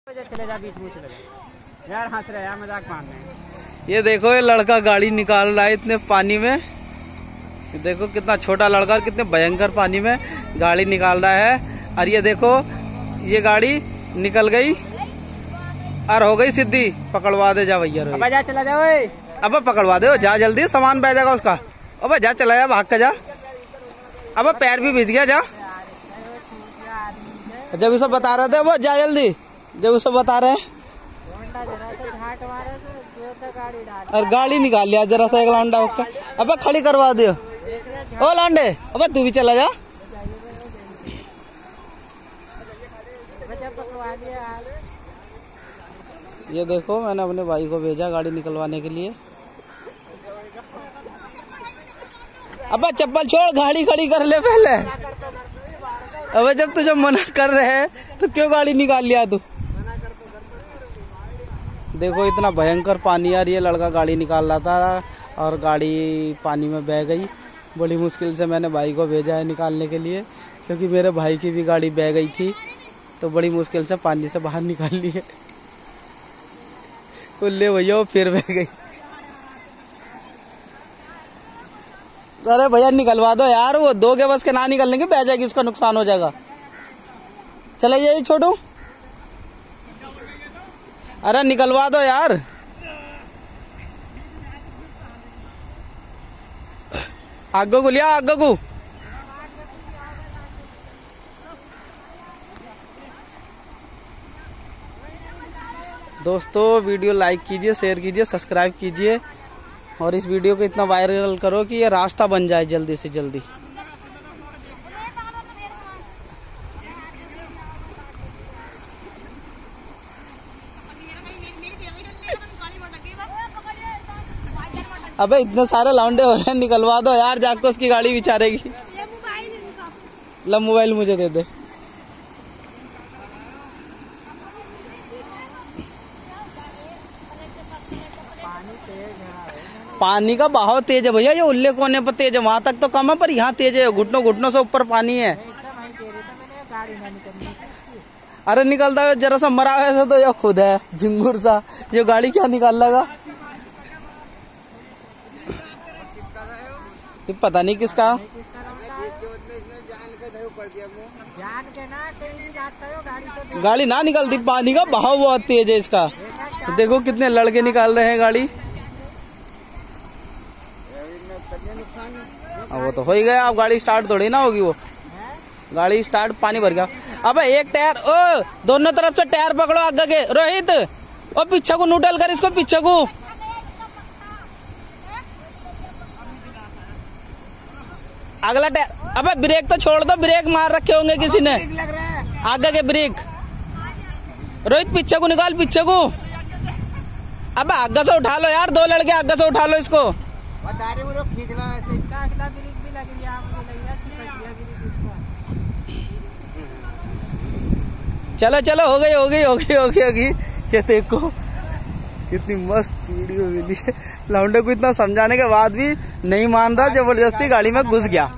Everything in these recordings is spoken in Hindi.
चले जा बीच में, चले जा यार, हंस रहे यार, मजाक मार रहे हैं। ये देखो ये लड़का गाड़ी निकाल रहा है इतने पानी में। देखो कितना छोटा लड़का और कितने भयंकर पानी में गाड़ी निकाल रहा है। और ये देखो ये गाड़ी निकल गई और हो गई सीधी। पकड़वा दे जा भैया। अब जा, चला जा। अब पकड़वा दे, जा जल्दी, सामान बह जाएगा उसका। अब जा, चला जा, भाग के जा। अब पैर भी भिज गया, जा। जब इसे बता रहे थे वो, जा जल्दी, जब उसे बता रहे हैं। और गाड़ी निकाल लिया जरा सा, एक लौंडा होकर। अब खड़ी करवा दे ओ लौंडे। अब तू भी चला जा। ये देखो मैंने अपने भाई को भेजा गाड़ी निकलवाने के लिए। अब चप्पल छोड़, गाड़ी खड़ी कर ले पहले। अब जब तुझे मना कर रहे हैं तो क्यों गाड़ी निकाल लिया तू। देखो इतना भयंकर पानी यार। ये लड़का गाड़ी निकाल रहा था और गाड़ी पानी में बह गई। बड़ी मुश्किल से मैंने भाई को भेजा है निकालने के लिए, क्योंकि मेरे भाई की भी गाड़ी बह गई थी, तो बड़ी मुश्किल से पानी से बाहर निकाल ली है। ले भैया वो फिर बह गई। अरे भैया निकलवा दो यार, वो दो के बस के ना निकलने की, बह जाएगी, उसका नुकसान हो जाएगा। चले जाइए छोटू। अरे निकलवा दो यार। आगे को लिया, आगे को। दोस्तों वीडियो लाइक कीजिए, शेयर कीजिए, सब्सक्राइब कीजिए और इस वीडियो को इतना वायरल करो कि ये रास्ता बन जाए जल्दी से जल्दी। अबे इतने सारे लौंडे हो रहे हैं, निकलवा दो यार, जाके उसकी गाड़ी बिचारेगी। ला मोबाइल मुझे दे दे। पानी का बहाव तेज है भैया, ये उल्ले कोने पर तेज है, वहां तक तो कम है पर यहाँ तेज है। घुटनों घुटनों से ऊपर पानी है। अरे निकलता है जरा सा, मरा ऐसा तो यह खुद है झिंगुर सा, जो गाड़ी क्या निकाल लगा। पता नहीं किसका। गाड़ी ना निकलती, पानी का बहाव बहुत तेज है इसका। देखो कितने लड़के निकाल रहे हैं गाड़ी। अब वो तो हो ही गया, अब गाड़ी स्टार्ट थोड़ी ना होगी, वो गाड़ी स्टार्ट, पानी भर गया। अब एक टायर, ओ दोनों तरफ से टायर पकड़ो आगे के। रोहित ओ पीछे को नूडल कर इसको, पीछे को। अगला टायर। अबे ब्रेक तो छोड़ दो, ब्रेक मार रखे होंगे किसी ने आगे के ब्रेक। रोहित पीछे को निकाल, पीछे को। अबे आगे से उठा लो यार, दो लड़के आगे से उठा लो इसको। चलो चलो, हो गई हो गई हो गई हो गई हो गई। ये देखो कितनी मस्त वीडियो मिली है। लौंडे को इतना समझाने के बाद भी नहीं मान रहा, जबरदस्ती गाड़ी में घुस गया।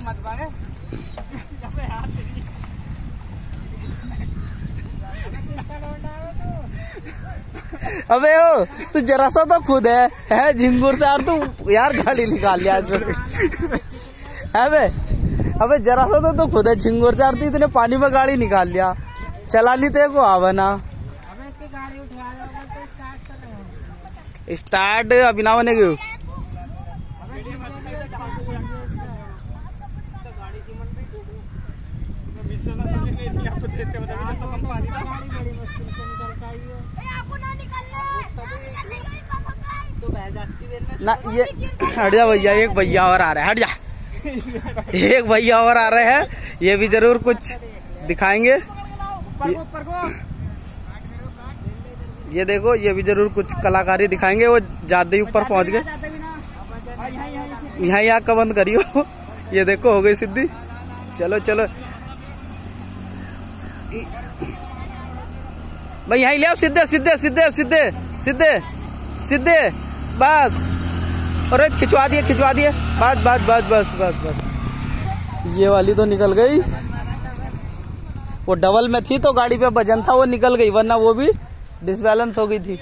अबे ओ तू जरा सा तो खुद है झिंगुर से यार, तू यार गाड़ी निकाल लिया। अबे जरा सा तो खुद है झिंगुर से यार, तू इतने पानी में गाड़ी निकाल लिया। चला ली तेरे को आवा ना। स्टार्ट अभी ना बनेगी। ना ये हट जा भैया, एक भैया और आ रहे हैं, हट जा। एक भैया और आ रहे हैं, ये भी जरूर कुछ दिखाएंगे। ये देखो ये भी जरूर कुछ कलाकारी दिखाएंगे। वो ज्यादा ही ऊपर पहुंच गए। यहाँ आग का बंद करियो। ये देखो हो गई सीधी। चलो चलो भाई, यहाँ ले आओ, सीधे सीधे सीधे सीधे सीधे सीधे, बस। और खिंचवा दिए खिंचवा दिए, बस बस बस बस बस बस। ये वाली तो निकल गई, वो डबल में थी तो गाड़ी पे वजन था, वो निकल गई, वरना वो भी डिसबैलेंस हो गई थी।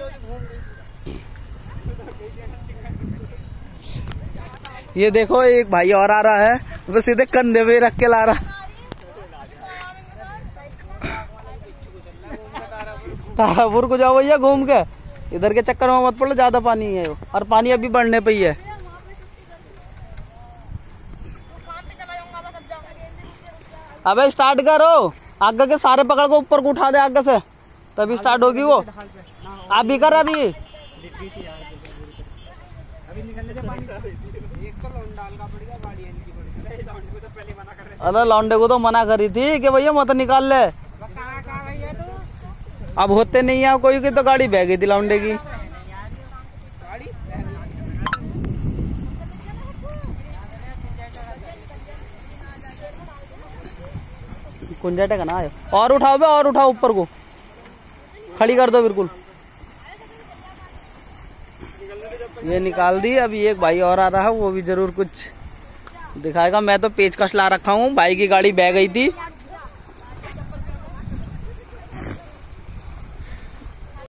ये देखो एक भाई और आ रहा है, वो सीधे कंधे पे रख के ला रहा। तारापुर को जाओ भैया घूम के, इधर के चक्कर में मत पड़ो, ज्यादा पानी है और पानी अभी बढ़ने पे ही है। अबे स्टार्ट करो, आगे के सारे पकड़ को ऊपर को उठा दे आगे से, तभी स्टार्ट होगी वो। आप भी कर अभी। अरे लौंडे को तो मना करी थी कि भैया मत निकाल ले, अब होते नहीं है कोई की, तो गाड़ी बह गई थी लौंडे की। कुंजाटे का ना आयो, और उठाओ बे, और उठाओ ऊपर को, खड़ी कर दो बिल्कुल। ये निकाल दी। अभी एक भाई और आ रहा है, वो भी जरूर कुछ दिखाएगा। मैं तो पेचकश ला रखा हूँ, भाई की गाड़ी बह गई थी।